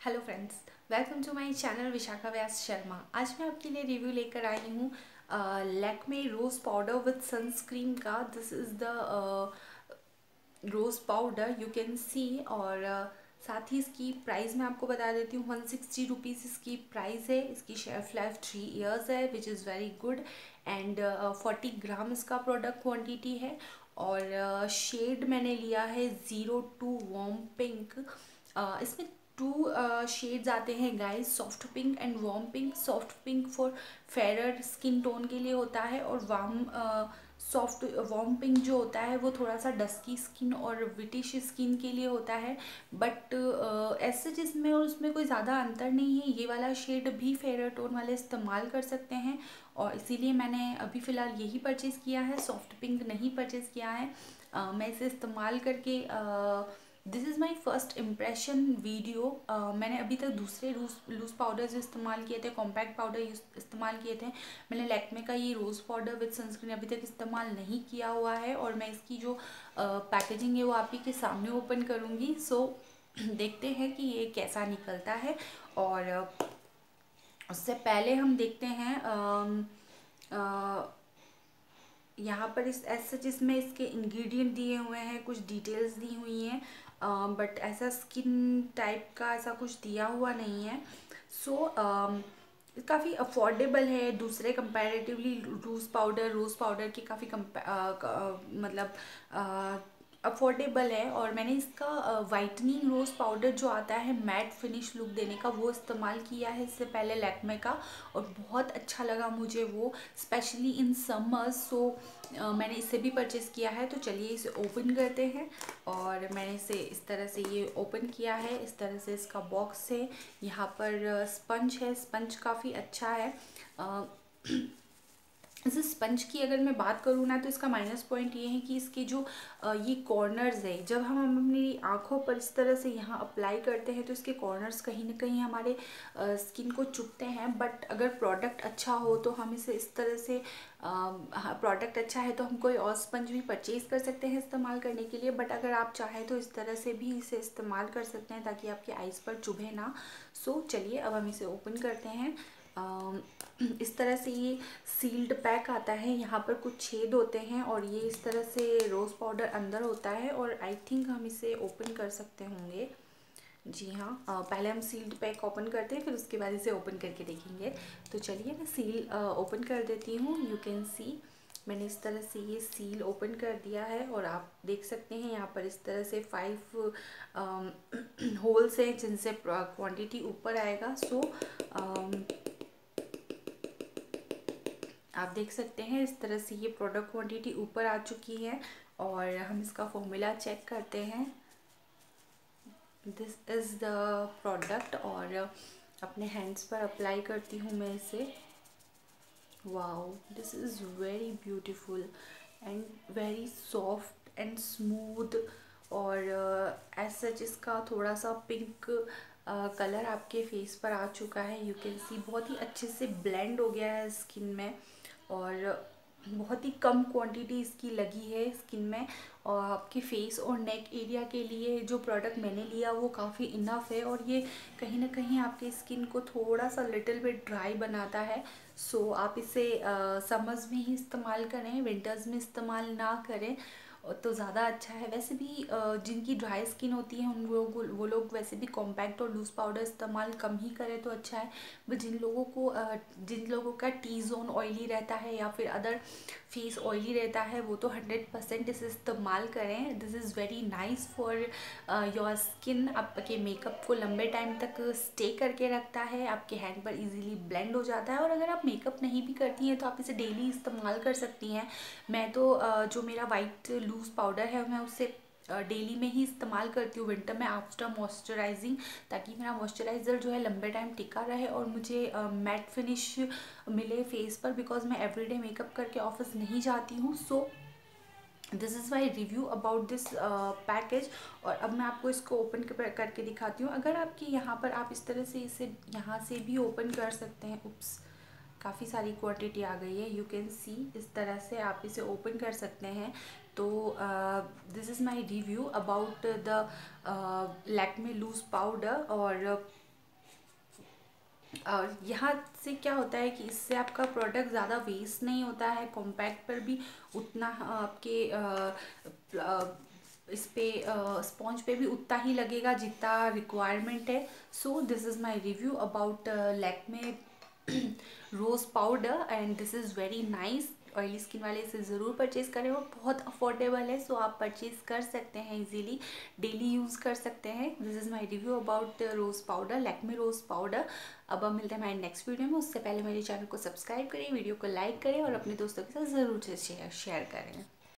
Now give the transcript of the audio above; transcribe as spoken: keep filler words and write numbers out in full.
Hello friends, welcome to my channel Vishakha Vyas Sharma. आज मैं आपके लिए रिव्यू लेकर आई हूँ Lakme rose powder with sunscreen का। This is the rose powder you can see. और uh, साथ ही इसकी प्राइस मैं आपको बता देती हूँ। वन सिक्सटी रुपीज़ इसकी प्राइस है। इसकी शेल्फ लाइफ थ्री इयर्स है which is very good. And forty gram इसका प्रोडक्ट क्वांटिटी है। और शेड uh, मैंने लिया है ज़ीरो टू वार्म पिंक। इसमें टू शेड्स आते हैं guys, soft pink and warm pink. Soft pink for fairer skin tone के लिए होता है, और वार्म सॉफ्ट वार्म पिंक जो होता है वो थोड़ा सा डस्की स्किन और विटिश स्किन के लिए होता है। बट ऐसे जिसमें और उसमें कोई ज़्यादा अंतर नहीं है। ये वाला शेड भी फेरर टोन वाले इस्तेमाल कर सकते हैं, और इसीलिए मैंने अभी फ़िलहाल यही परचेज़ किया है। सॉफ्ट पिंक नहीं परचेज़ किया है। uh, मैं इसे इस्तेमाल करके uh, this is my first impression video. मैंने अभी तक दूसरे लूज लूज़ पाउडर्स इस्तेमाल किए थे, कॉम्पैक्ट पाउडर इस्तेमाल किए थे। मैंने लैक्मे का ये रोज़ पाउडर विद सनस्क्रीन अभी तक इस्तेमाल नहीं किया हुआ है, और मैं इसकी जो पैकेजिंग uh, है वो आप ही के सामने ओपन करूँगी। सो so, देखते हैं कि ये कैसा निकलता है। और uh, उससे पहले हम देखते हैं uh, uh, यहाँ पर इस ऐसा जिसमें इसके इंग्रेडिएंट दिए हुए हैं, कुछ डिटेल्स दी हुई हैं, बट ऐसा स्किन टाइप का ऐसा कुछ दिया हुआ नहीं है। सो so, काफ़ी अफोर्डेबल है दूसरे comparatively. Rose powder rose powder की काफ़ी मतलब अफोर्डेबल है। और मैंने इसका वाइटनिंग रोज़ पाउडर जो आता है मैट फिनिश लुक देने का, वो इस्तेमाल किया है इससे पहले लैक्मे का, और बहुत अच्छा लगा मुझे वो, स्पेशली इन समर्स। सो मैंने इसे भी परचेज़ किया है। तो चलिए इसे ओपन करते हैं। और मैंने इसे इस तरह से ये ओपन किया है। इस तरह से इसका बॉक्स है। यहाँ पर स्पंज है, स्पंज काफ़ी अच्छा है। इस स्पंज की अगर मैं बात करूँ ना, तो इसका माइनस पॉइंट ये है कि इसके जो ये कॉर्नर्स है, जब हम अपनी आँखों पर इस तरह से यहाँ अप्लाई करते हैं तो इसके कॉर्नर्स कहीं ना कहीं हमारे स्किन को चुभते हैं। बट अगर प्रोडक्ट अच्छा हो तो हम इसे इस तरह से, प्रोडक्ट अच्छा है तो हम कोई और स्पंज भी परचेज़ कर सकते हैं इस्तेमाल करने के लिए। बट अगर आप चाहें तो इस तरह से भी इसे इस्तेमाल कर सकते हैं ताकि आपकी आइज़ पर चुभे ना। सो चलिए अब हम इसे ओपन करते हैं। इस तरह से ये सील्ड पैक आता है। यहाँ पर कुछ छेद होते हैं, और ये इस तरह से रोज़ पाउडर अंदर होता है। और आई थिंक हम इसे ओपन कर सकते होंगे। जी हाँ, पहले हम सील्ड पैक ओपन करते हैं, फिर उसके बाद इसे ओपन करके देखेंगे। तो चलिए मैं सील ओपन कर देती हूँ। यू कैन सी मैंने इस तरह से ये सील ओपन कर दिया है, और आप देख सकते हैं यहाँ पर इस तरह से फाइव होल्स हैं जिनसे क्वांटिटी ऊपर आएगा। सो आप देख सकते हैं इस तरह से ये प्रोडक्ट क्वांटिटी ऊपर आ चुकी है। और हम इसका फॉर्मूला चेक करते हैं। दिस इज़ द प्रोडक्ट, और अपने हैंड्स पर अप्लाई करती हूँ मैं इसे। Wow, this is very beautiful and very soft and smooth. और एज सच इसका थोड़ा सा पिंक कलर आपके फेस पर आ चुका है। यू कैन सी बहुत ही अच्छे से ब्लेंड हो गया है स्किन में, और बहुत ही कम क्वांटिटी इसकी लगी है स्किन में। और आपके फेस और नेक एरिया के लिए जो प्रोडक्ट मैंने लिया वो काफ़ी इनफ है, और ये कहीं ना कहीं आपके स्किन को थोड़ा सा लिटिल बिट ड्राई बनाता है। सो so, आप इसे समर्स में ही इस्तेमाल करें, विंटर्स में इस्तेमाल ना करें तो ज़्यादा अच्छा है। वैसे भी जिनकी ड्राई स्किन होती है उन लोग वो लोग वैसे भी कॉम्पैक्ट और लूज़ पाउडर इस्तेमाल कम ही करें तो अच्छा है। बट जिन लोगों को जिन लोगों का टी जोन ऑयली रहता है या फिर अदर फेस ऑयली रहता है, वो तो हंड्रेड परसेंट इसे इस्तेमाल करें। This is very nice for your skin. आपके मेकअप को लंबे टाइम तक स्टे करके रखता है, आपके हैंड पर इजीली ब्लेंड हो जाता है। और अगर आप मेकअप नहीं भी करती हैं तो आप इसे डेली इस्तेमाल कर सकती हैं। मैं तो uh, जो मेरा वाइट लूज़ पाउडर है मैं उससे डेली में ही इस्तेमाल करती हूँ विंटर में आफ्टर मॉइस्चराइजिंग, ताकि मेरा मॉइस्चराइज़र जो है लंबे टाइम टिका रहे और मुझे मैट फिनिश मिले फेस पर, बिकॉज मैं एवरीडे मेकअप करके ऑफिस नहीं जाती हूँ। So this is my review about this package. और अब मैं आपको इसको ओपन करके दिखाती हूँ। अगर आपकी यहाँ पर आप इस तरह से इसे यहाँ से भी ओपन कर सकते हैं। उप्स, काफ़ी सारी क्वांटिटी आ गई है। यू कैन सी इस तरह से आप इसे ओपन कर सकते हैं। तो this is my review about the Lakme loose powder. और और यहाँ से क्या होता है कि इससे आपका प्रोडक्ट ज़्यादा वेस्ट नहीं होता है, कॉम्पैक्ट पर भी उतना आपके इस पे स्पॉन्ज पे भी उतना ही लगेगा जितना रिक्वायरमेंट है। So this is my review about Lakme rose powder and this is very nice. Oily skin वाले इसे ज़रूर परचेज़ करें और बहुत अफोर्डेबल है, सो आप परचेज़ कर सकते हैं इजीली, डेली यूज़ कर सकते हैं। This is my review about rose powder, Lakme rose powder. अब हम मिलते हैं हमारे नेक्स्ट वीडियो में। उससे पहले मेरे चैनल को सब्सक्राइब करें, वीडियो को लाइक करें और अपने दोस्तों के साथ ज़रूर से शेयर शेयर करें।